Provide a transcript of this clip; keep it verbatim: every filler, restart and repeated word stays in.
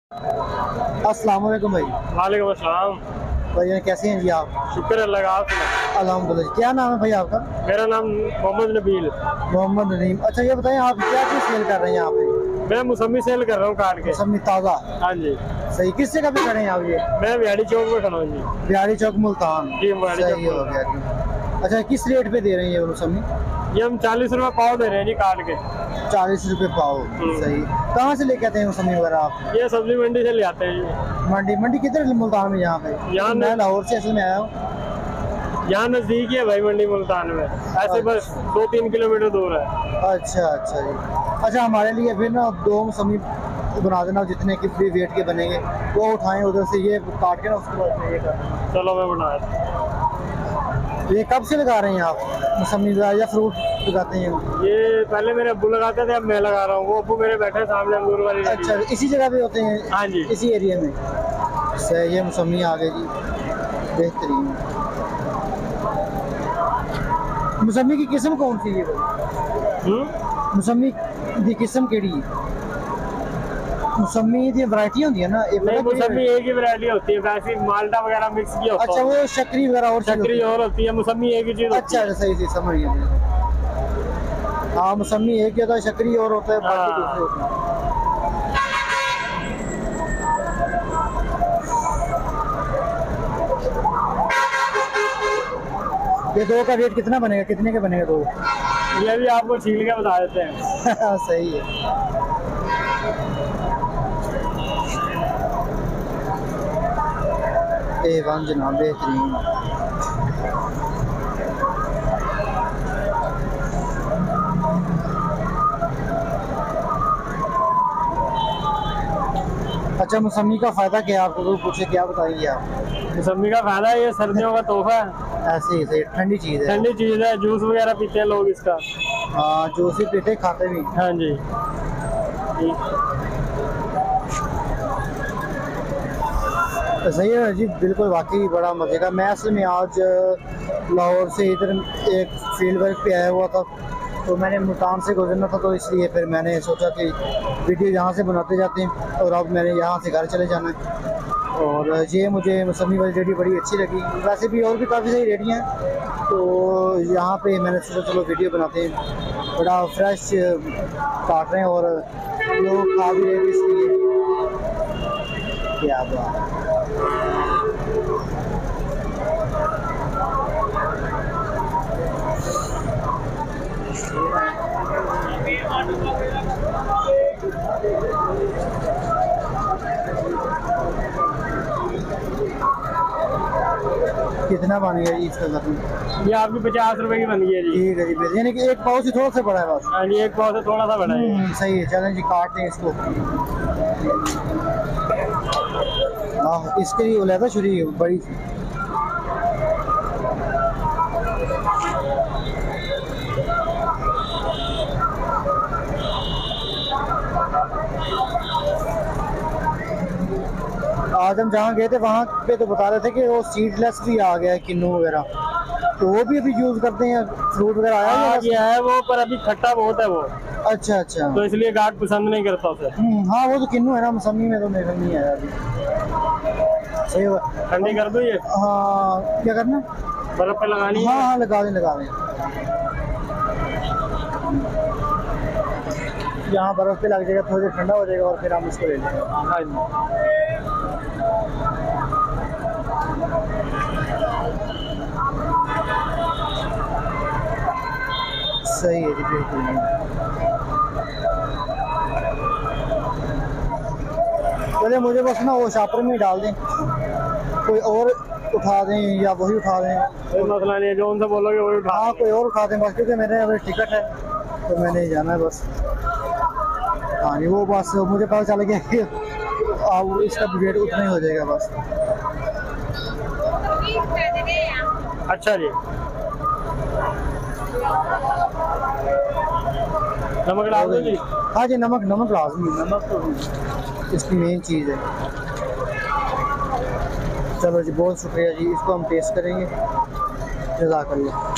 अस्सलाम वालेकुम भाई। वालेकुम अस्सलाम। भाई कैसे हैं जी आप? शुक्र अल्लाह का, आप सुनाओ। अल्हम्दुलिल्लाह। क्या नाम है भाई आपका? मेरा नाम मोहम्मद नबील। मोहम्मद नदीम। अच्छा ये बताएं आप क्या चीज़ सेल कर रहे हैं यहाँ पे? मैं मौसमी सेल कर रहा हूँ काट के। मौसमी ताज़ा। हाँ जी। सही। किस जगह पे खड़े हैं आप? ये मैं बिहाड़ी चौक पे खड़ा हूँ जी। बिहारी चौक मुल्तान। जी बिहाड़ी सही चौक हो गया जी। अच्छा किस रेट पे दे रहे हैं ये मौसमी? ये हम चालीस रुपए पाव दे रहे हैं जी काट के। चालीस रुपए पाव। सही। कहाँ से लेके आते हैं मौसमी वगैरह आप? ये सब्जी मंडी से ले आते हैं जी। मंडी मंडी किधर मुल्तान में? यहाँ पे यहाँ मैं लाहौर से असल में आया हूँ। यहाँ नजदीक ही है भाई मंडी मुल्तान में, ऐसे बस दो तीन किलोमीटर दूर है। अच्छा अच्छा जी। अच्छा हमारे लिए फिर ना दो मौसमी बना देना, जितने की भी वेट के बनेंगे वो उठाएं उधर से, ये काट के ना उसके बाद ये कर। चलो मैं बना देता। ये कब से लगा रहे हैं आप मौसमी या फ्रूट लगाते हैं? ये पहले मेरे अब्बू लगाते थे, अब मैं लगा रहा हूँ। वो अब्बू मेरे बैठे सामने अंगूर वाली। अच्छा इसी जगह पे होते हैं? हाँ जी इसी एरिया में। सही। ये मौसमी आ गए जी, बेहतरीन। मौसमी की किस्म कौन सी है? मौसमी की किस्म केड़ी है? मौसमी दी वैरायटी होती है ना? नहीं मौसमी एक ही वैरायटी होती है, वैसे माल्टा वगैरह मिक्स किया होता है। अच्छा वो शक्करी वगैरह और शक्करी और होती है, मौसमी एक ही चीज। अच्छा सही सही समझ गया। हाँ मौसमी एक ही होता है, शक्करी और होता है, बाकी दूसरे होते हैं। ये दो का रेट कितना बनेगा? कितने के बनेगा दो? ये भी आपको छील के बता देते हैं। सही है। ए वन जनाब बेहतरीन। अच्छा मौसमी का फायदा क्या है? आपको कोई पूछे क्या बताएंगे आप? मौसमी का फायदा है, ये सर्दियों का तोहफा है। ऐसे ही सही ठंडी चीज़ है। ठंडी चीज़ है, जूस वगैरह पीते हैं लोग इसका। हाँ जूस ही पीते खाते भी। हाँ जी। तो सही है जी, बिल्कुल वाकई बड़ा मजे का। मैं असल में आज लाहौर से इधर एक फील्ड वर्क पे आया हुआ था, तो मैंने मुल्तान से गुजरना था, तो इसलिए फिर मैंने सोचा कि वीडियो यहाँ से बनाते जाते हैं, और अब मैंने यहाँ से घर चले जाना है। और ये मुझे मौसमी वाली रेडी बड़ी अच्छी लगी। वैसे भी और भी काफ़ी सारी रेडियाँ हैं, तो यहाँ पे मैंने सोचा चलो वीडियो बनाते हैं। बड़ा फ्रेश काट रहे हैं और लोग खा भी रहे हैं, इसलिए क्या बात। कितना बन गया जी इसका खत्म? ये आपकी पचास रुपए की बन गई है जी। ठीक है जी, यानी कि एक पाव से थोड़ा सा बड़ा है बस। हाँ जी, एक पाव से थोड़ा सा बड़ा है। सही है। चलें जी काट दें इसको। हाँ इसके लिए उलैदा छुरी बड़ी सी। आज हम जहाँ गए थे वहाँ पे तो बता रहे थे कि वो सीडलेस भी आ गया है, किन्नू वगैरह, तो वो भी अभी यूज करते हैं? फ्रूट वगैरह आया है, है वो, पर अभी खट्टा बहुत है वो। अच्छा अच्छा, तो इसलिए गाठ पसंद नहीं करता उसे। हाँ वो तो किन्नू है ना, मौसमी में तो मेरे नहीं आया अभी। सही हुआ। ठंडी कर दो ये। हाँ क्या करना? बर्फ पे लगानी है। हाँ हाँ लगा दें लगा दें। यहाँ बर्फ पे लग जाएगा, थोड़ी देर ठंडा हो जाएगा और फिर हम इसको ले लेंगे। हाँ जी। सही है जी बिल्कुल। चले मुझे बस ना वो शॉपर में डाल दें, कोई और उठा दें या वही उठा दें, कोई मसला नहीं है, जो उनसे बोलोगे वही उठा। हाँ कोई और उठा दें बस, क्योंकि मेरे अभी टिकट है तो मैंने जाना है बस। हाँ नहीं वो बस मुझे पता चल गया कि अब इसका वेट उतना ही हो जाएगा बस। अच्छा जी। नमक डाल दो जी। हाँ जी नमक नमक लाजमी, नमक तो इसकी मेन चीज़ है। चलो जी बहुत शुक्रिया जी, इसको हम टेस्ट करेंगे। जज़ाकल्लाह।